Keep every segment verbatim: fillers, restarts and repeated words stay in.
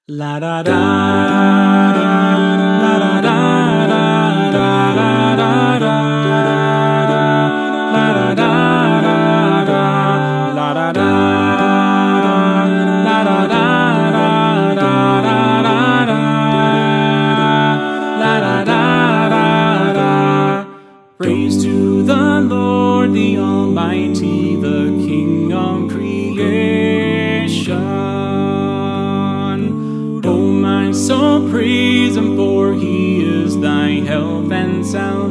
La da da la da da da da da da la da da da la da da la da da da la da da da. Praise to the Lord, the Almighty, the King of creation. So praise him, for he is thy help and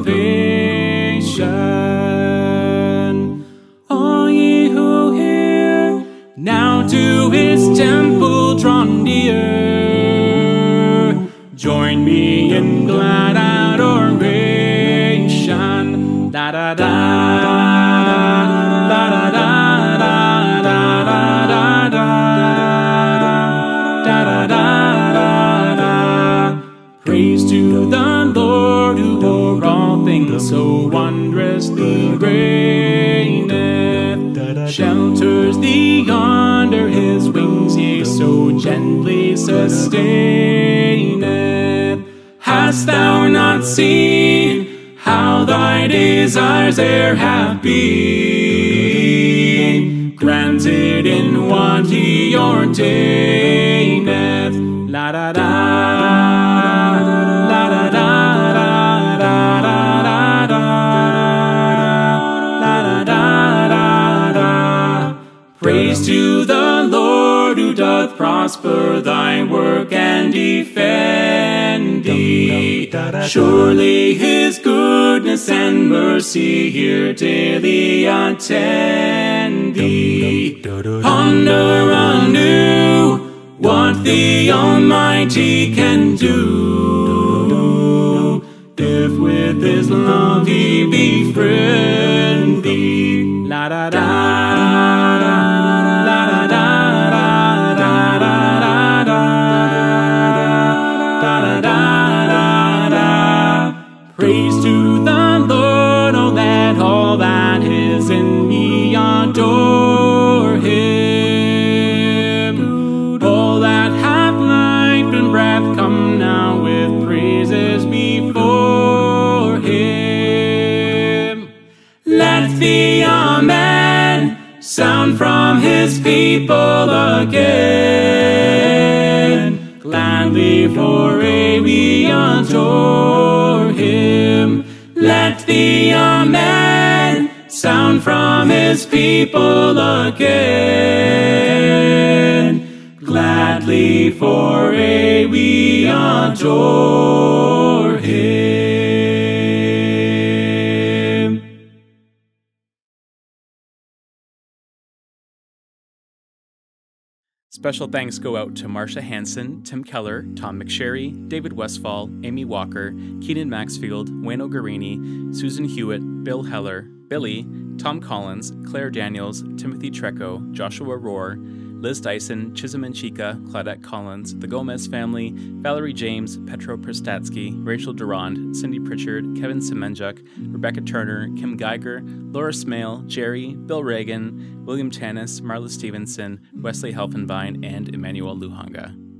salvation. All ye who hear, now to his temple draw near. Join me in glad adoration. Da da da, da da da, da da da, da da da. Praise to the Lord, who o'er all things so wondrously reigneth, shelters thee under his wings, yea, so gently sustaineth. Hast thou not seen how thy desires e'er have been, granted in what he ordaineth? La da da. Praise to the Lord, who doth prosper thy work and defend thee. Surely his goodness and mercy here daily attend thee. Ponder anew what the Almighty can do, if with his love he befriend thee. La da da. Praise to the Lord, oh let all that is in me adore him. All that have life and breath, come now with praises before him. Let the Amen sound from his people again. Gladly for aye we adore him. Let the Amen sound from his people again. Gladly for aye we adore him. Special thanks go out to Marsha Hanson, Tim Keller, Tom McSherry, David Westfall, Amy Walker, Keenan Maxfield, Wayne O'Garini, Susan Hewitt, Bill Heller, Billy, Tom Collins, Claire Daniels, Timothy Treco, Joshua Rohr, Liz Dyson, Chisholm and Chica, Claudette Collins, the Gomez family, Valerie James, Petro Pristatsky, Rachel Durand, Cindy Pritchard, Kevin Semenjuk, Rebecca Turner, Kim Geiger, Laura Smale, Jerry, Bill Reagan, William Tanis, Marla Stevenson, Wesley Helfenbein, and Emmanuel Luhanga.